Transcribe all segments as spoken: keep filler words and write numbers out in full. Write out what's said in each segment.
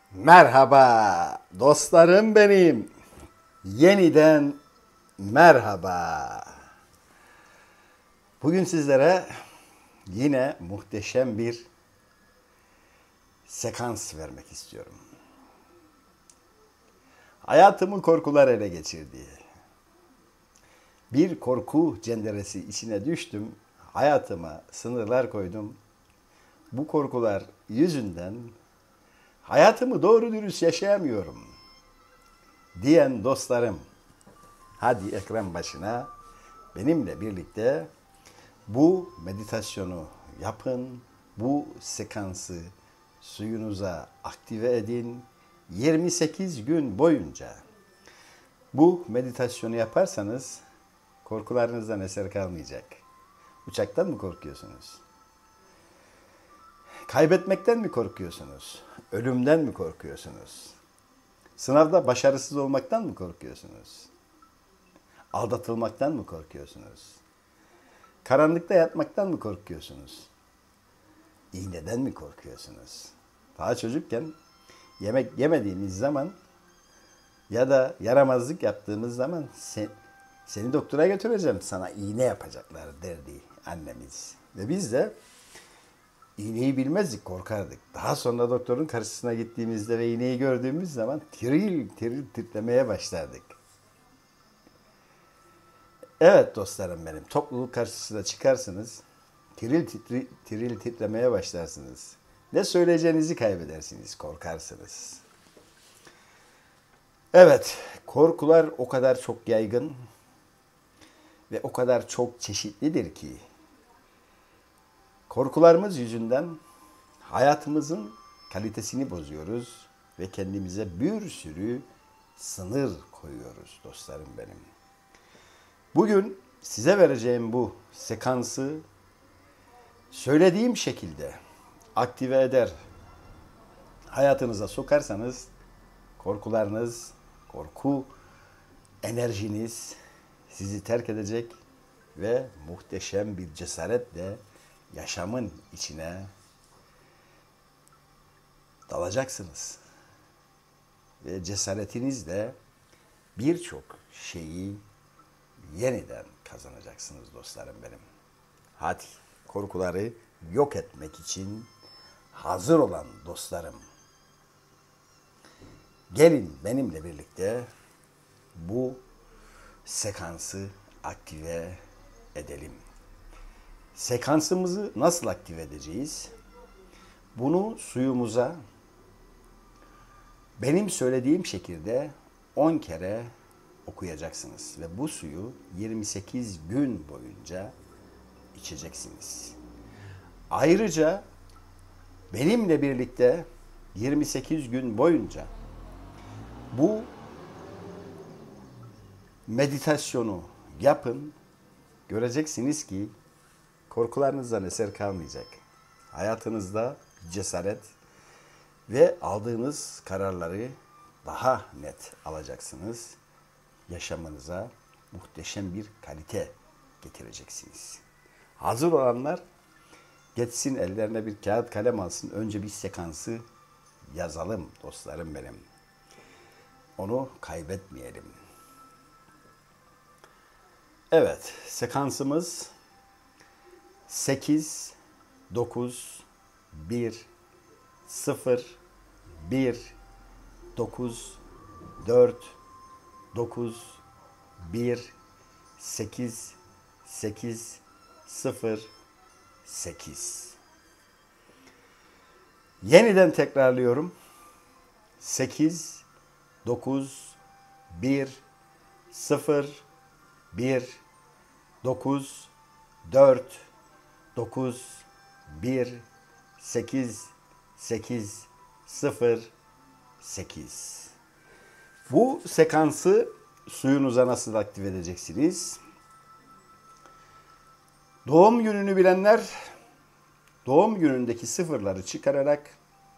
Merhaba dostlarım benim. Yeniden merhaba. Bugün sizlere yine muhteşem bir sekans vermek istiyorum. Hayatımı korkular ele geçirdi. Bir korku cenderesi içine düştüm. Hayatıma sınırlar koydum. Bu korkular yüzünden hayatımı doğru dürüst yaşayamıyorum diyen dostlarım, hadi ekran başına benimle birlikte bu meditasyonu yapın, bu sekansı suyunuza aktive edin. yirmi sekiz gün boyunca bu meditasyonu yaparsanız korkularınızdan eser kalmayacak. Uçaktan mı korkuyorsunuz? Kaybetmekten mi korkuyorsunuz? Ölümden mi korkuyorsunuz? Sınavda başarısız olmaktan mı korkuyorsunuz? Aldatılmaktan mı korkuyorsunuz? Karanlıkta yatmaktan mı korkuyorsunuz? İğneden mi korkuyorsunuz? Daha çocukken yemek yemediğimiz zaman ya da yaramazlık yaptığımız zaman sen, seni doktora götüreceğim, sana iğne yapacaklar derdi annemiz. Ve biz de İğneyi bilmezdik, korkardık. Daha sonra doktorun karşısına gittiğimizde ve iğneyi gördüğümüz zaman tiril tiril titremeye başlardık. Evet dostlarım benim, topluluk karşısına çıkarsınız, tiril, titri, tiril titremeye başlarsınız. Ne söyleyeceğinizi kaybedersiniz, korkarsınız. Evet, korkular o kadar çok yaygın ve o kadar çok çeşitlidir ki, korkularımız yüzünden hayatımızın kalitesini bozuyoruz ve kendimize bir sürü sınır koyuyoruz dostlarım benim. Bugün size vereceğim bu sekansı söylediğim şekilde aktive eder, hayatınıza sokarsanız korkularınız, korku enerjiniz sizi terk edecek ve muhteşem bir cesaretle yaşamın içine dalacaksınız. Ve cesaretinizle birçok şeyi yeniden kazanacaksınız dostlarım benim. Hadi korkuları yok etmek için hazır olan dostlarım, gelin benimle birlikte bu sekansı aktive edelim. Sekansımızı nasıl aktive edeceğiz? Bunu suyumuza benim söylediğim şekilde on kere okuyacaksınız. Ve bu suyu yirmi sekiz gün boyunca içeceksiniz. Ayrıca benimle birlikte yirmi sekiz gün boyunca bu meditasyonu yapın. Göreceksiniz ki korkularınızdan eser kalmayacak. Hayatınızda cesaret ve aldığınız kararları daha net alacaksınız. Yaşamınıza muhteşem bir kalite getireceksiniz. Hazır olanlar geçsin ellerine bir kağıt kalem alsın. Önce bir sekansı yazalım dostlarım benim. Onu kaybetmeyelim. Evet, sekansımız sekiz, dokuz, bir, sıfır, bir, dokuz, dört, dokuz, bir, sekiz, sekiz, sıfır, sekiz. Yeniden tekrarlıyorum. sekiz, dokuz, bir, sıfır, bir, dokuz, dört, dokuz, bir, sekiz, sekiz, sıfır, sekiz. Bu sekansı suyunuza nasıl aktive edeceksiniz? Doğum gününü bilenler doğum günündeki sıfırları çıkararak,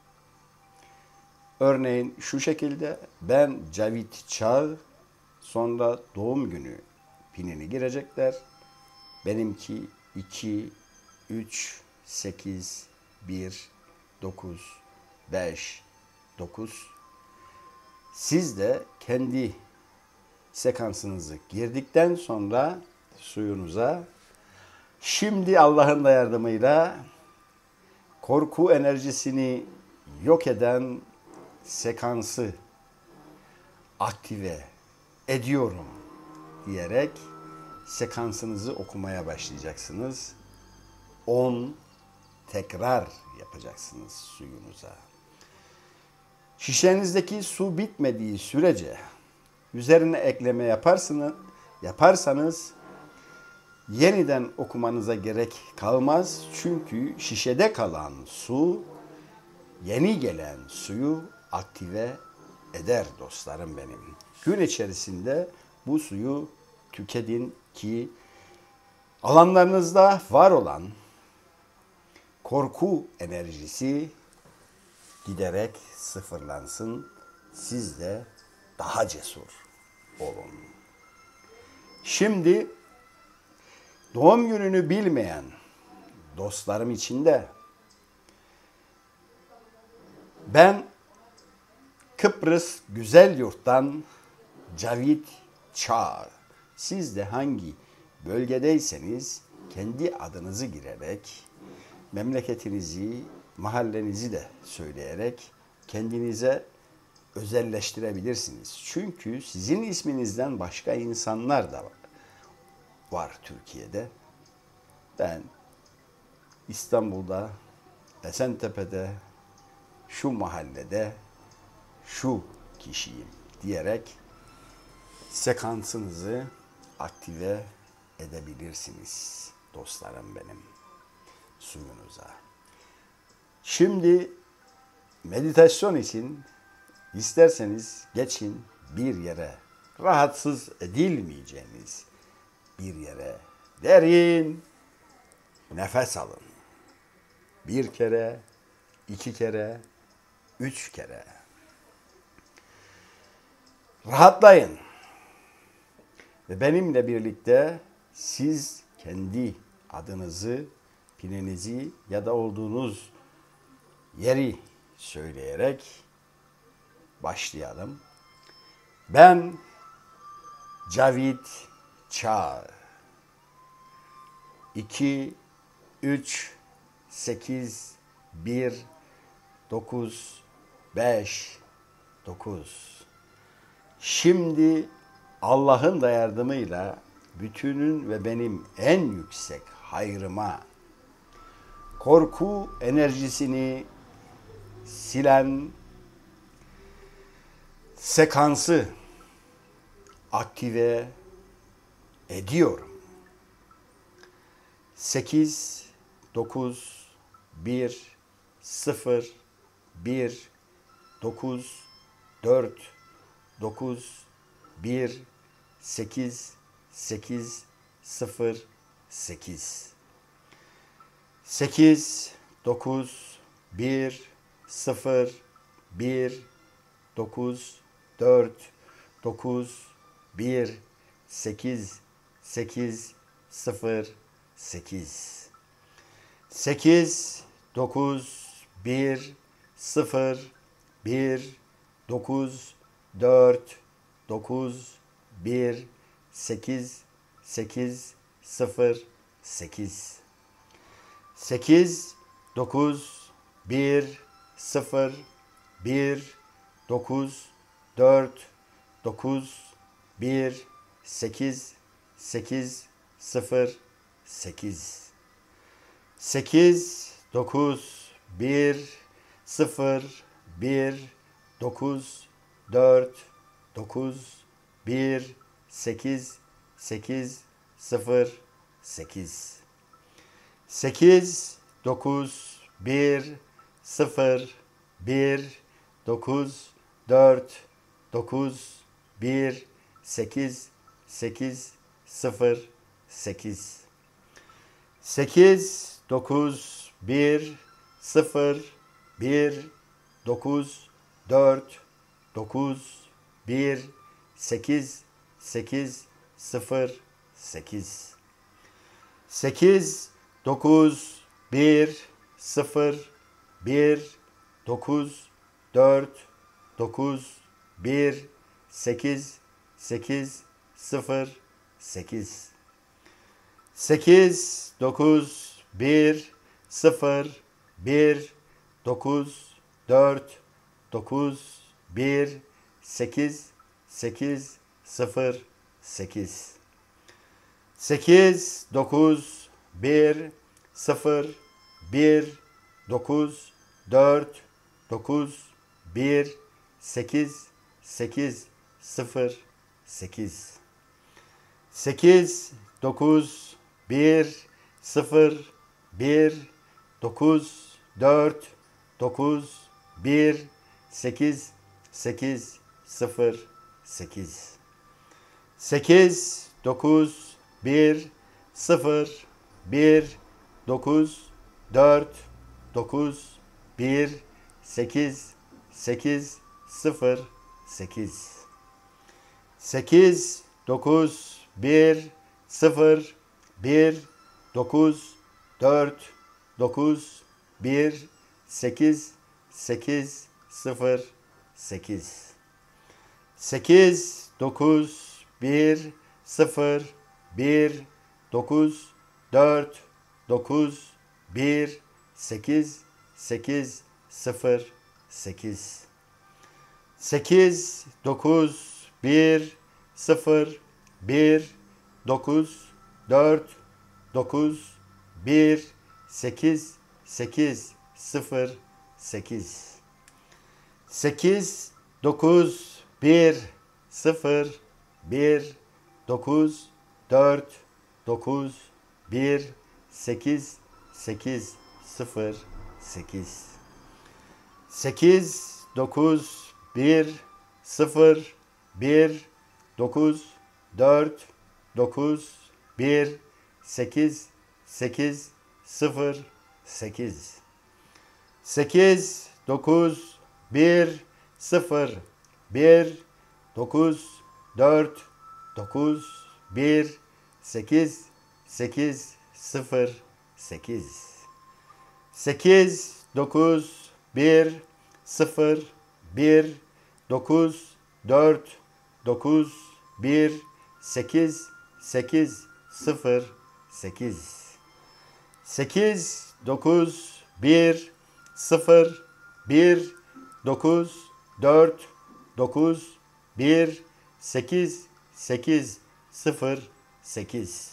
örneğin şu şekilde, ben Cavit Çağ, sonra doğum günü pinini girecekler. Benimki iki, üç, sekiz, bir, dokuz, beş, dokuz. Siz de kendi sekansınızı girdikten sonra suyunuza şimdi Allah'ın da yardımıyla korku enerjisini yok eden sekansı aktive ediyorum diyerek sekansınızı okumaya başlayacaksınız. on tekrar yapacaksınız suyunuza. Şişenizdeki su bitmediği sürece üzerine ekleme yaparsınız, yaparsanız yeniden okumanıza gerek kalmaz. Çünkü şişede kalan su yeni gelen suyu aktive eder dostlarım benim. Gün içerisinde bu suyu tüketin ki alanlarınızda var olan korku enerjisi giderek sıfırlansın. Siz de daha cesur olun. Şimdi doğum gününü bilmeyen dostlarım için de ben Kıbrıs Güzel Yurt'tan Cavit Çağ. Siz de hangi bölgedeyseniz kendi adınızı girerek, memleketinizi, mahallenizi de söyleyerek kendinize özelleştirebilirsiniz. Çünkü sizin isminizden başka insanlar da var, var Türkiye'de. Ben İstanbul'da, Esentepe'de, şu mahallede, şu kişiyim diyerek sekansınızı aktive edebilirsiniz dostlarım benim suyunuza. Şimdi meditasyon için isterseniz geçin bir yere, rahatsız edilmeyeceğiniz bir yere derin nefes alın. Bir kere, iki kere, üç kere. Rahatlayın. Ve benimle birlikte siz kendi adınızı, pininizi ya da olduğunuz yeri söyleyerek başlayalım. Ben Cavit Çağ. iki, üç, sekiz, bir, dokuz, beş, dokuz. Şimdi Allah'ın da yardımıyla bütünün ve benim en yüksek hayrıma korku enerjisini silen sekansı aktive ediyorum. sekiz, dokuz, bir, sıfır, bir, dokuz, dört, dokuz, bir, sekiz, sekiz, sıfır, sekiz. sekiz, dokuz, bir, sıfır, bir, dokuz, dört, dokuz, bir, sekiz, sekiz, sıfır, sekiz. sekiz, dokuz, bir, sıfır, bir, dokuz, dört, dokuz, bir, sekiz, sekiz, sıfır, sekiz. sekiz, dokuz, bir, sıfır, bir, dokuz, dört, dokuz, bir, sekiz, sekiz, sıfır, sekiz. sekiz, dokuz, bir, sıfır, bir, dokuz, dört, dokuz, bir, sekiz, sekiz, sıfır, sekiz. sekiz, dokuz, bir, sıfır, bir, dokuz, dört, dokuz, bir, sekiz, sekiz, sıfır, sekiz. sekiz, dokuz, bir, sıfır, bir, dokuz, dört, dokuz, bir, sekiz, sekiz, sıfır, sekiz. sekiz, dokuz, bir, sıfır, bir, dokuz, dört, dokuz, bir, sekiz, sekiz, sıfır, sekiz. sekiz, dokuz, bir, sıfır, bir, dokuz, dört, dokuz, bir, sekiz, sekiz, sıfır, sekiz. sekiz, dokuz, bir, sıfır, bir, dokuz, dört, dokuz, bir, sekiz, sekiz, sıfır, sekiz. sekiz, dokuz, bir, sıfır, bir, dokuz, dört, dokuz, bir, sekiz, sekiz, sıfır, sekiz. sekiz, dokuz, bir, sıfır, bir, dokuz, dört, dokuz, bir, sekiz, sekiz, sıfır, sekiz. sekiz, dokuz, bir, sıfır, bir, dokuz, dört, dokuz, bir, sekiz, sekiz, sıfır, sekiz. sekiz, dokuz, bir, sıfır, bir, dokuz, dört, dokuz, bir, sekiz, sekiz, sıfır, sekiz. sekiz, dokuz, bir, sıfır, bir, dokuz, dört, dokuz, bir, sekiz, sekiz, sıfır, sekiz. sekiz, dokuz, bir, sıfır, bir, dokuz, dört, dokuz, bir, sekiz, sekiz, sıfır, sekiz. sekiz, dokuz, bir, sıfır, bir, dokuz, dört, dokuz, bir, sekiz, sekiz, sıfır, sekiz. sekiz, dokuz, bir, sıfır, bir, dokuz, dört, dokuz, bir, sekiz, sekiz, sıfır, sekiz. sekiz, dokuz, bir, sıfır, bir, dokuz, dört, dokuz, bir, sekiz, sekiz, sıfır, sekiz. sekiz, dokuz, bir, sıfır, bir, dokuz, dört, dokuz, bir, sekiz, sekiz, sıfır, sekiz.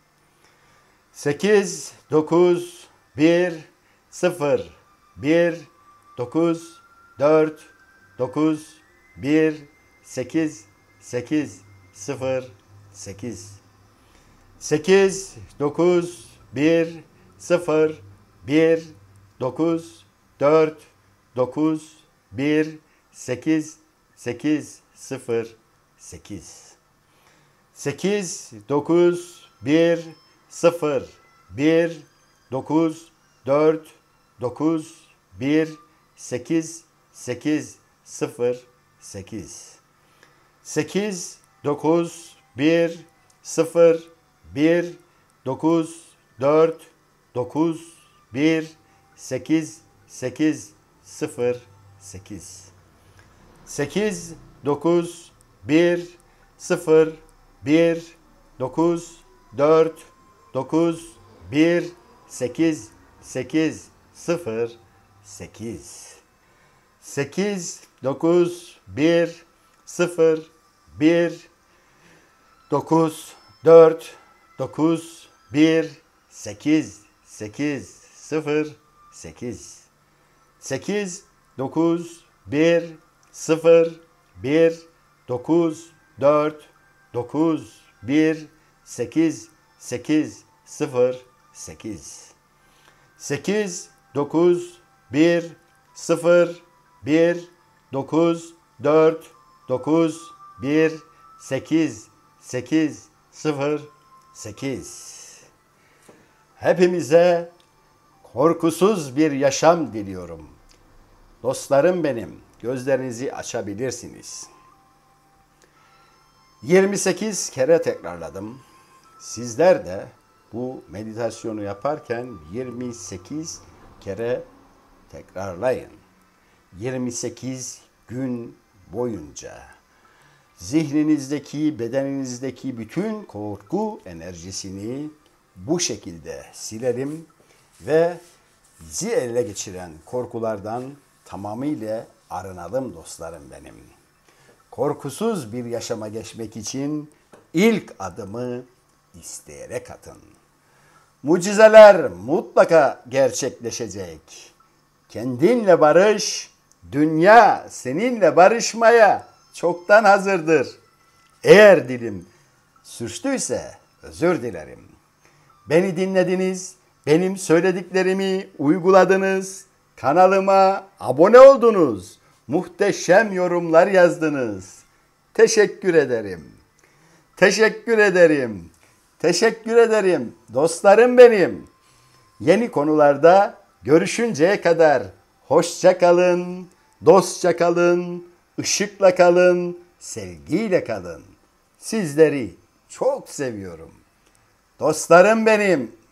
sekiz, dokuz, bir, sıfır, bir, dokuz, dört, dokuz, bir, sekiz, sekiz, sıfır, sekiz. sekiz, dokuz, bir, sıfır, bir, dokuz, dört, dokuz, bir, sekiz, sekiz, sıfır, sekiz. sekiz, dokuz, bir, sıfır, bir, dokuz, dört, dokuz, bir, sekiz, sekiz, sıfır, sekiz. sekiz, dokuz, bir, sıfır, bir, dokuz, dört, dokuz, bir, sekiz, sekiz, sıfır, sekiz. sekiz, dokuz, bir, sıfır, bir, dokuz, dört, dokuz, bir, sekiz, sekiz, sıfır, sekiz. sekiz, dokuz, bir, sıfır, bir, dokuz, dört, dokuz, bir, sekiz, sekiz, sıfır, sekiz. sekiz, dokuz, bir, sıfır, bir, dokuz, dört, dokuz, bir, sekiz, sekiz, sıfır, sekiz. sekiz, dokuz, bir, sıfır, bir, dokuz, dört, dokuz, bir, sekiz, sekiz, sıfır, sekiz. Hepimize korkusuz bir yaşam diliyorum. Dostlarım benim, gözlerinizi açabilirsiniz. yirmi sekiz kere tekrarladım. Sizler de bu meditasyonu yaparken yirmi sekiz kere tekrarlayın. yirmi sekiz gün boyunca. Zihninizdeki, bedeninizdeki bütün korku enerjisini bu şekilde silerim ve bizi ele geçiren korkulardan tamamıyla arınalım dostlarım benim. Korkusuz bir yaşama geçmek için ilk adımı isteyerek atın. Mucizeler mutlaka gerçekleşecek. Kendinle barış, dünya seninle barışmaya çoktan hazırdır. Eğer dilim sürçtüyse özür dilerim. Beni dinlediniz, benim söylediklerimi uyguladınız, kanalıma abone oldunuz, muhteşem yorumlar yazdınız. Teşekkür ederim. Teşekkür ederim. Teşekkür ederim. Dostlarım benim. Yeni konularda görüşünceye kadar hoşça kalın, dostça kalın, ışıkla kalın, sevgiyle kalın. Sizleri çok seviyorum. Dostlarım benim.